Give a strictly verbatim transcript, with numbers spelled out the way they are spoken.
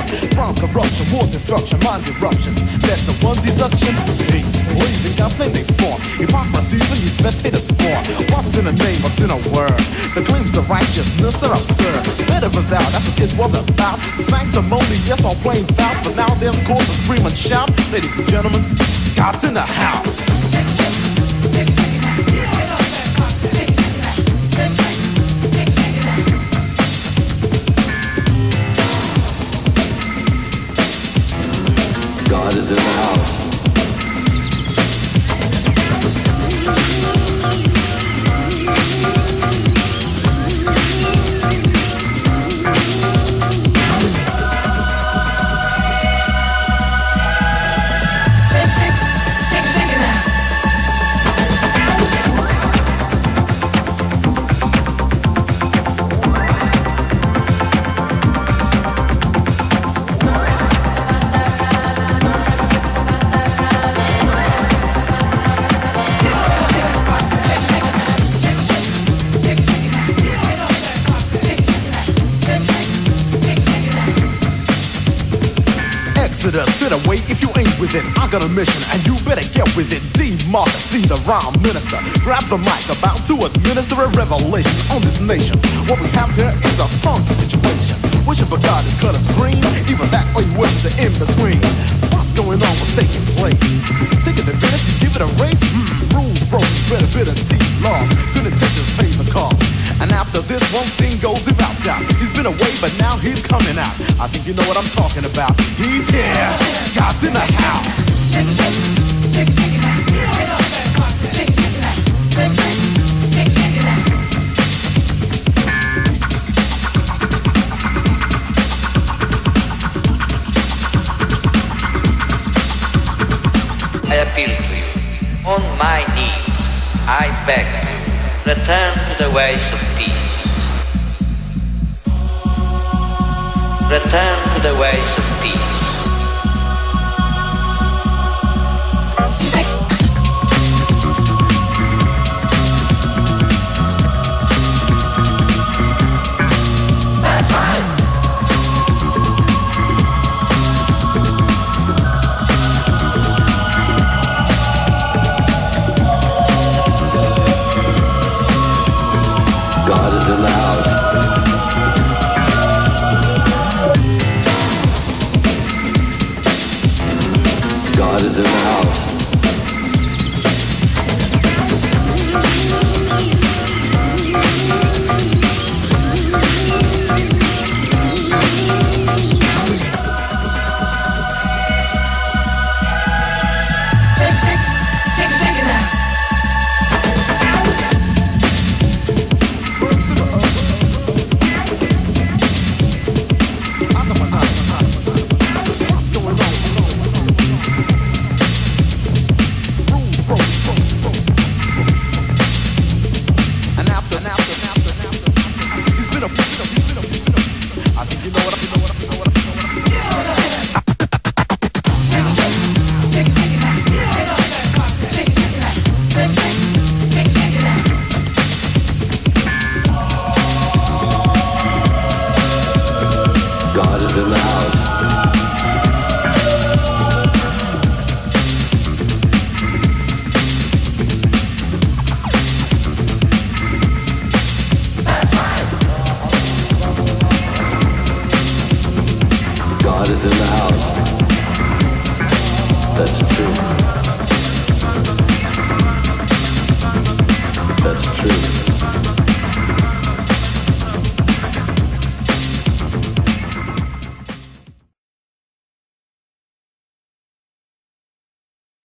From corruption, war destruction, mind eruptions. That's a one deduction. Peace, pleasing God's name they form. Hypocrisy when you spectators form. What's in a name, what's in a word? The claims to righteousness are absurd. Better without, that's what it was about. Sanctimony, yes, all plain foul. But now there's cause to scream and shout. Ladies and gentlemen, God's in the house. God is in the house. Better wait if you ain't with it. I got a mission and you better get with it. D. Marcus, see the rhyme minister. Grab the mic, about to administer a revelation on this nation. What we have here is a funky situation. Wishing for God is colors green, even that or you wish the in between. What's going on? What's taking place? Taking the divinity, give it a race. Hmm, rules broken, better bit of deep lost. Good intentions pay the cost. And after this, one thing goes without doubt. He's been away, but now he's coming out. I think you know what I'm talking about. He's here. God's in the house. I appeal to you. On my knees, I beg you. Return to the ways of peace. Return to the ways of peace. That's right. God is in the house. God is in the house. God is in the house. God is in the house. That's true.